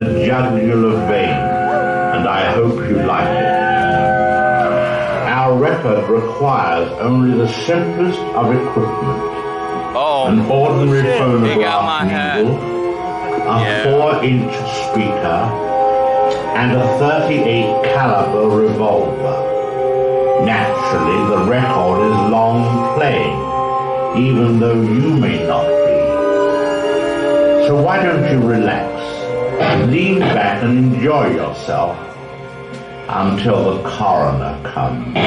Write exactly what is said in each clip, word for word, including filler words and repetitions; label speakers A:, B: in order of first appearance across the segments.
A: a jugular vein, and I hope you like it. Our record requires only the simplest of equipment.
B: Oh,
A: an ordinary
B: shit.
A: phonograph needle, a
B: yeah.
A: four-inch speaker, and a thirty-eight caliber revolver. Naturally, the record is long playing, even though you may not be. So why don't you relax, lean back and enjoy yourself until the coroner comes.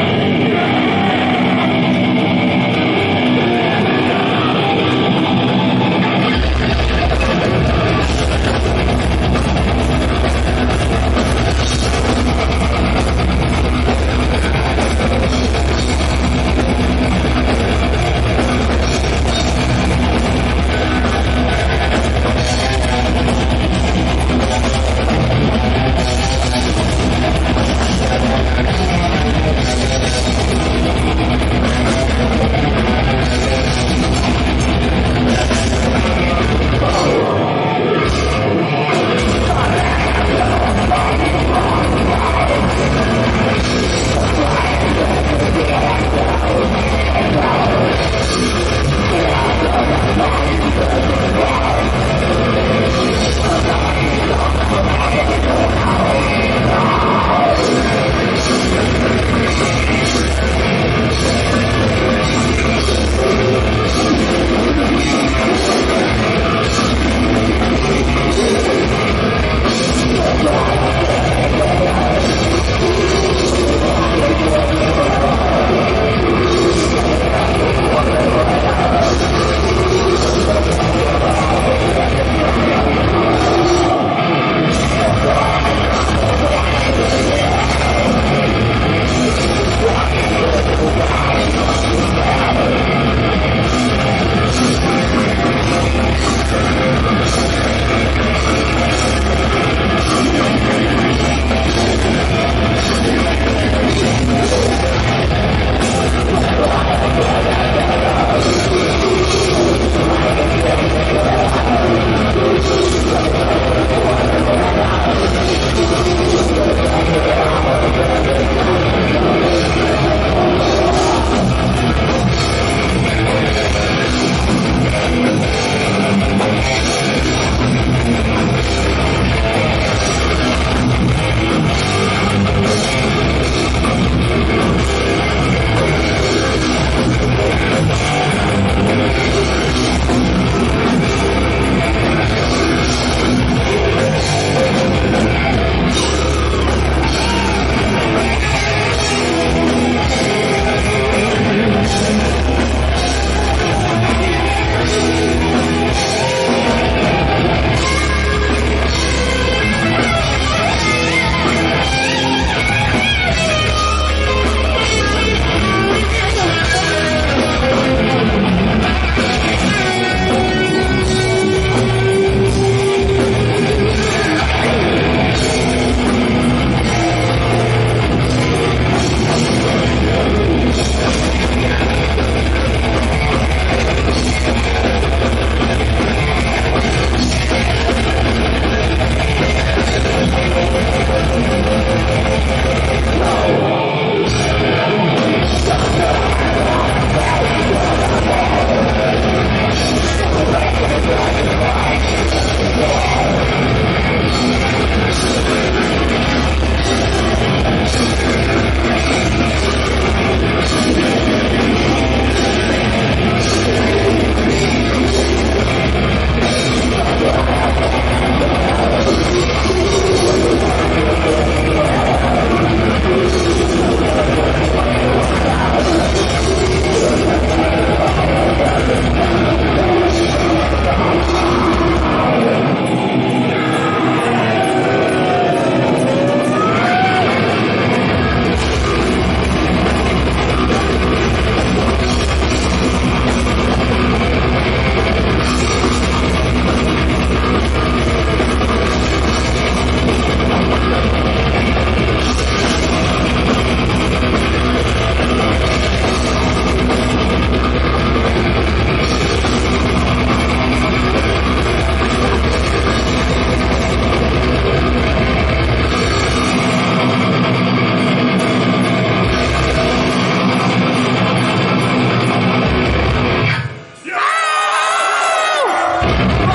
B: Exhumed.